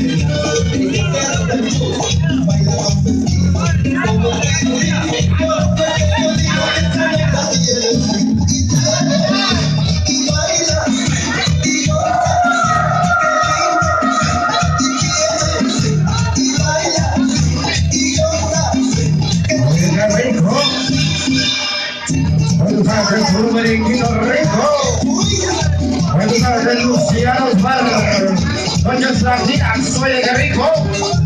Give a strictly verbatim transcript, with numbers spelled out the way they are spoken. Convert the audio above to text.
El merenguito rico. Buenas tardes, Luciano Osvaldo. Doña Sandra, soy el rico.